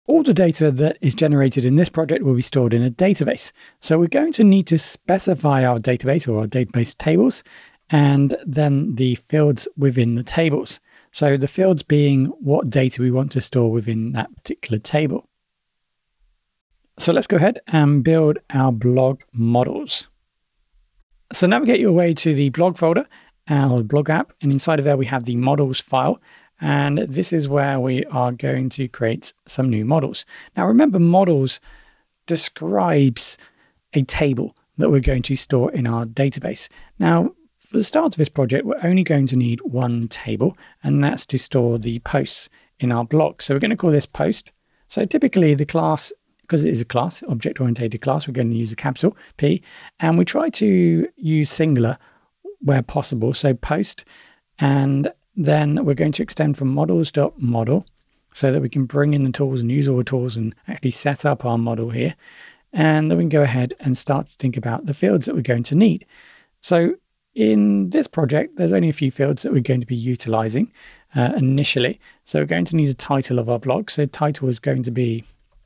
All the data that is generated in this project will be stored in a database. So we're going to need to specify our database or our database tables, and then the fields within the tables. So the fields being what data we want to store within that particular table. So let's go ahead and build our blog models. So navigate your way to the blog folder, our blog app, and inside of there we have the models file. And this is where we are going to create some new models. Now remember, models describes a table that we're going to store in our database. Now, for the start of this project, we're only going to need one table, and that's to store the posts in our blog. So we're going to call this post. So typically the class, because it is a class, object-oriented class, we're going to use a capital P, and we try to use singular where possible. So post, and then we're going to extend from models.model so that we can bring in the tools and use all the tools and actually set up our model here. And then we can go ahead and start to think about the fields that we're going to need. So in this project, there's only a few fields that we're going to be utilizing initially. So we're going to need a title of our blog. So title is going to be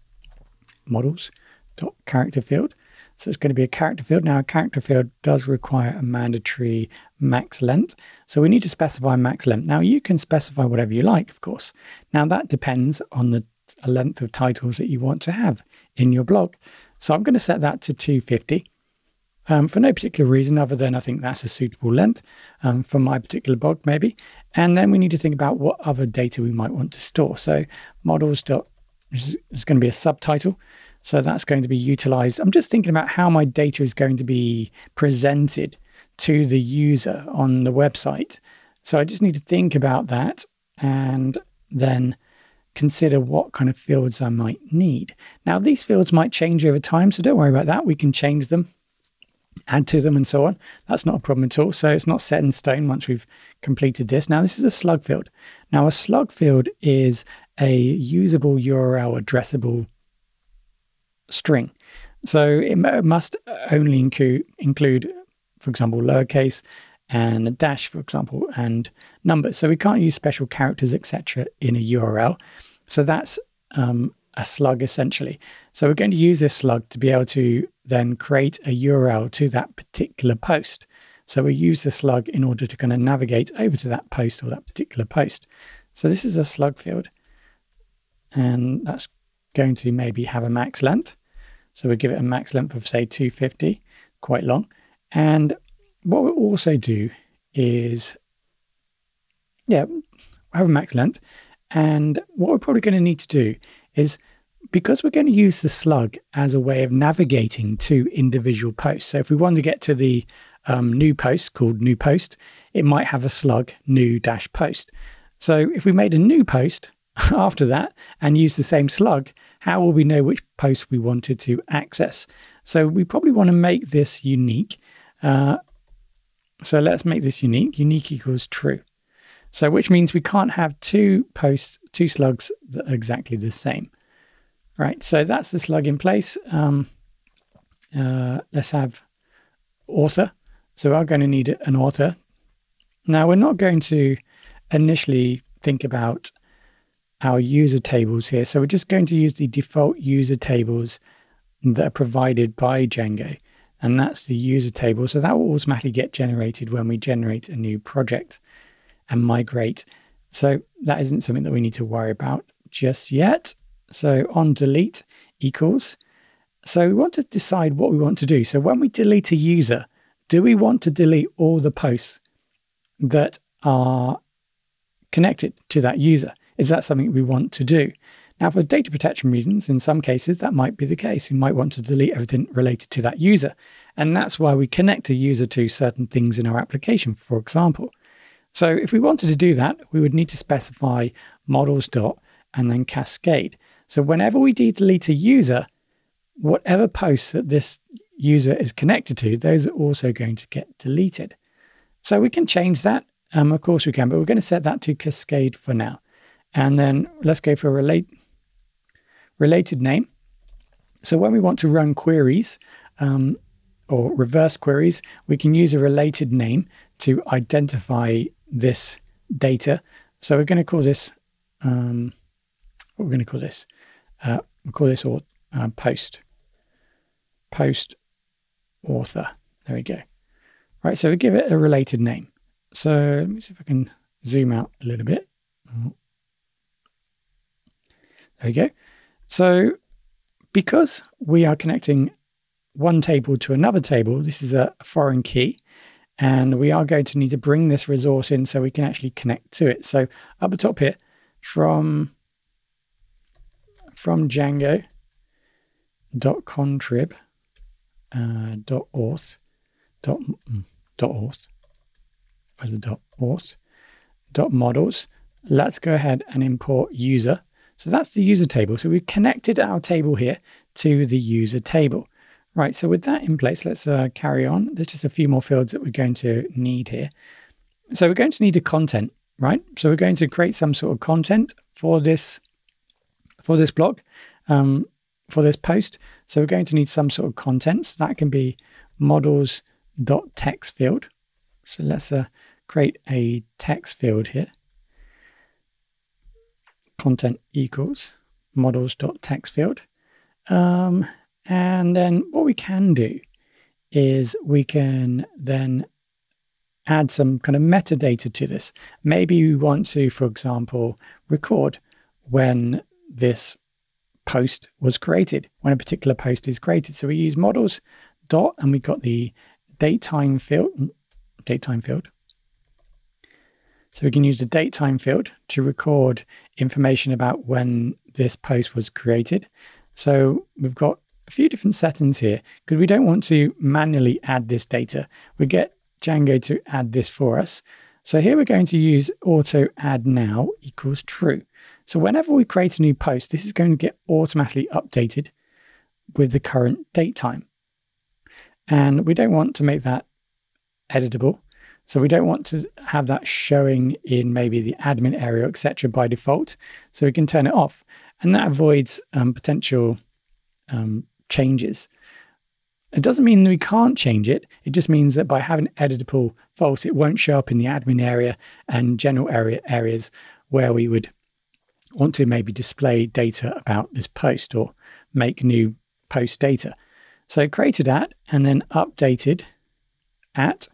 models.character field. So it's going to be a character field. Now a character field does require a mandatory max length. So we need to specify max length. Now you can specify whatever you like, of course. Now that depends on the length of titles that you want to have in your blog. So I'm going to set that to 250 for no particular reason other than I think that's a suitable length for my particular blog maybe. And then we need to think about what other data we might want to store. So models is going to be a subtitle. So that's going to be utilized. I'm just thinking about how my data is going to be presented to the user on the website. So I just need to think about that and then consider what kind of fields I might need. Now, these fields might change over time, so don't worry about that. We can change them, add to them and so on. That's not a problem at all. So it's not set in stone once we've completed this. Now, this is a slug field. Now, a slug field is a usable URL addressable string. So it must only include, for example, lowercase and a dash, for example, and numbers. So we can't use special characters, etc. in a URL. So that's a slug essentially. So we're going to use this slug to be able to then create a URL to that particular post. So we use the slug in order to kind of navigate over to that post or that particular post. So this is a slug field, and that's going to maybe have a max length. So we give it a max length of say 250, quite long. And what we'll also do is, have a max length. And what we're probably going to need to do is, because we're going to use the slug as a way of navigating to individual posts. So if we want to get to the new post called new post, it might have a slug new dash post. So if we made a new post after that and use the same slug, how will we know which post we wanted to access? So we probably want to make this unique. So let's make this unique. Unique equals true. So which means we can't have two posts, two slugs that are exactly the same. Right, so that's the slug in place. Let's have author. So we're going to need an author. Now we're not going to initially think about our user tables here. So we're just going to use the default user tables that are provided by Django. And that's the user table. So that will automatically get generated when we generate a new project and migrate. So that isn't something that we need to worry about just yet. So on delete equals. So we want to decide what we want to do. So when we delete a user, do we want to delete all the posts that are connected to that user? Is that something we want to do? Now, for data protection reasons, in some cases, that might be the case. We might want to delete everything related to that user. And that's why we connect a user to certain things in our application, for example. So if we wanted to do that, we would need to specify models dot and then cascade. So whenever we delete a user, whatever posts that this user is connected to, those are also going to get deleted. So we can change that. Of course we can, but we're going to set that to cascade for now. And then let's go for related name. So when we want to run queries or reverse queries, we can use a related name to identify this data. So we're going to call this, what we're going to call this, we'll call this post author. There we go. Right, so we give it a related name. So let me see if I can zoom out a little bit. There we go. So because we are connecting one table to another table, this is a foreign key, and we are going to need to bring this resource in so we can actually connect to it. So up the top here, from Django.contrib .auth where's the .auth .models, let's go ahead and import user. So that's the user table. So we've connected our table here to the user table. Right, so with that in place, let's carry on. There's just a few more fields that we're going to need here. So we're going to need a content, right? So we're going to create some sort of content for this blog, for this post. So we're going to need some sort of content. So that can be models.text field. So let's create a text field here. Content equals models.text field. And then what we can do is we can then add some kind of metadata to this. Maybe we want to, for example, record when this post was created, when a particular post is created. So we use models dot, and we got the datetime field. So we can use the datetime field to record information about when this post was created. So we've got a few different settings here because we don't want to manually add this data. We get Django to add this for us. So here we're going to use auto add now equals true. So whenever we create a new post, this is going to get automatically updated with the current date time. And we don't want to make that editable. So we don't want to have that showing in maybe the admin area, etc. by default. So we can turn it off. And that avoids potential changes. It doesn't mean we can't change it. It just means that by having editable false, it won't show up in the admin area and general areas where we would want to maybe display data about this post or make new post data. So created at and then updated at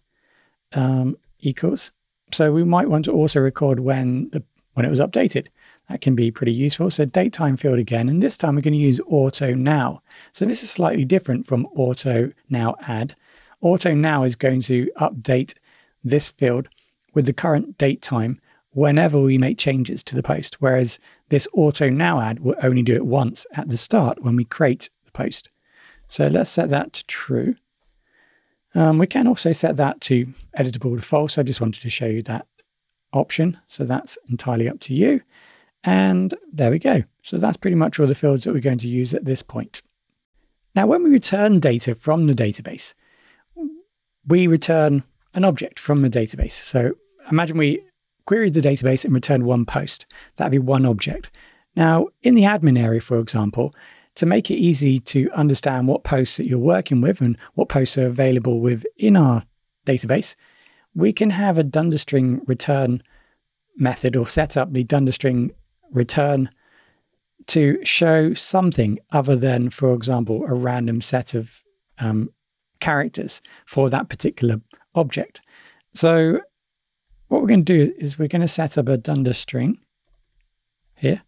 equals. So we might want to also record when it was updated. That can be pretty useful. So datetime field again, and this time we're going to use auto now. So this is slightly different from auto now add. Auto now is going to update this field with the current date time whenever we make changes to the post, whereas this auto now add will only do it once at the start when we create the post. So let's set that to true. We can also set that to editable to false. I just wanted to show you that option. So that's entirely up to you. And there we go. So that's pretty much all the fields that we're going to use at this point. Now, when we return data from the database, we return an object from the database. So imagine we queried the database and returned one post. That'd be one object. Now, in the admin area, for example, to make it easy to understand what posts that you're working with and what posts are available within our database, we can have a dunderstring return method or set up the dunderstring return to show something other than, for example, a random set of characters for that particular object. So what we're going to do is we're going to set up a dunderstring here,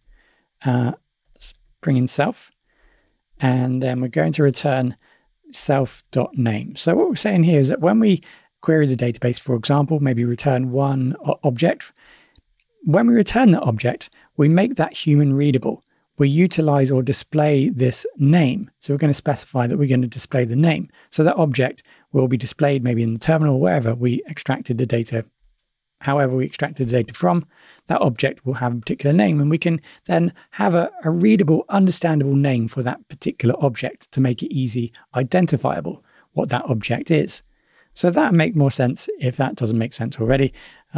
bring in self, and then we're going to return self.name. So what we're saying here is that when we query the database, for example, maybe return one object, when we return that object, we make that human readable. We utilize or display this name. So we're going to specify that we're going to display the name. So that object will be displayed maybe in the terminal, wherever we extracted the data, however we extracted the data from, that object will have a particular name. And we can then have a readable, understandable name for that particular object to make it easy, identifiable what that object is. So that would make more sense if that doesn't make sense already.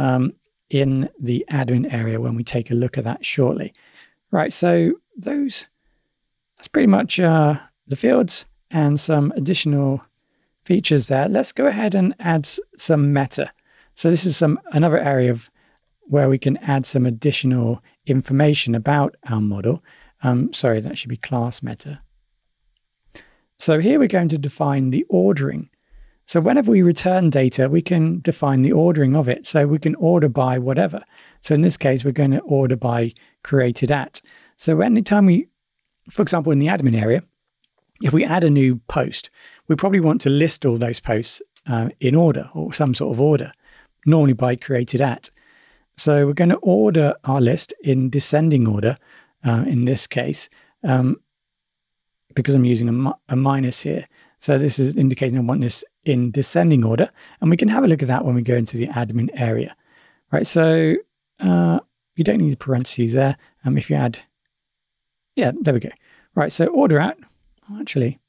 In the admin area when we take a look at that shortly. Right, so that's pretty much the fields and some additional features there. Let's go ahead and add some meta. So this is another area of where we can add some additional information about our model. Sorry, that should be class meta. So here we're going to define the ordering. So whenever we return data, we can define the ordering of it. So we can order by whatever. So in this case, we're going to order by created at. So anytime we, for example, in the admin area, if we add a new post, we probably want to list all those posts in order or some sort of order, normally by created at. So we're going to order our list in descending order in this case, because I'm using a minus here. So this is indicating I want this in descending order, and we can have a look at that when we go into the admin area. Right, so you don't need the parentheses there. If you add, yeah, there we go. Right, so order at, actually,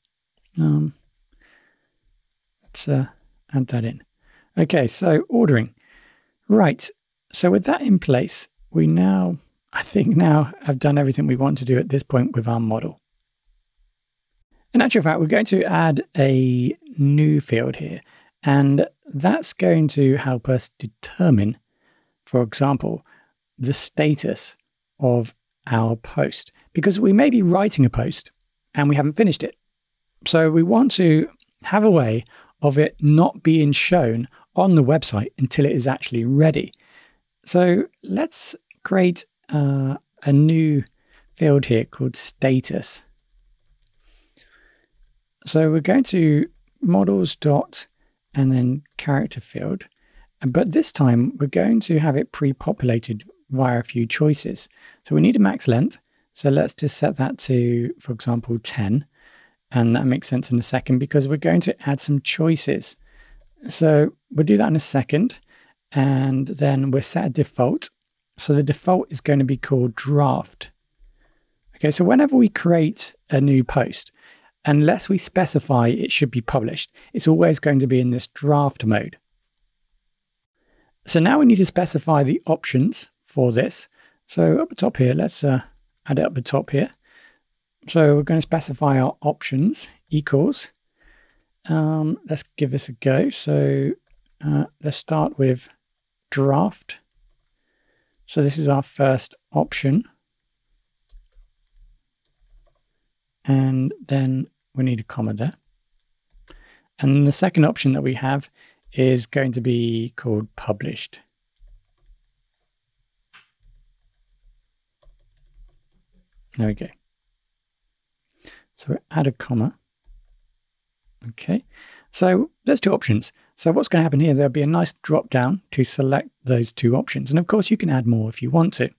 let's add that in. Okay, so ordering. Right, so with that in place, we now, I think now have done everything we want to do at this point with our model. In actual fact, we're going to add a new field here, and that's going to help us determine, for example, the status of our post, because we may be writing a post and we haven't finished it. So we want to have a way of it not being shown on the website until it is actually ready. So let's create a new field here called status. So we're going to models dot and then character field, but this time we're going to have it pre-populated via a few choices. So we need a max length. So let's just set that to, for example, 10. And that makes sense in a second because we're going to add some choices. So we'll do that in a second. And then we'll set a default. So the default is going to be called draft. Okay, so whenever we create a new post, unless we specify it should be published, it's always going to be in this draft mode. So now we need to specify the options for this. So up the top here, let's add it up the top here. So we're going to specify our options equals. Let's give this a go. So let's start with draft. So this is our first option. And then we need a comma there. And the second option that we have is going to be called published. There we go. So we add a comma. Okay. So there's two options. So what's going to happen here is there'll be a nice drop down to select those two options. And of course you can add more if you want to.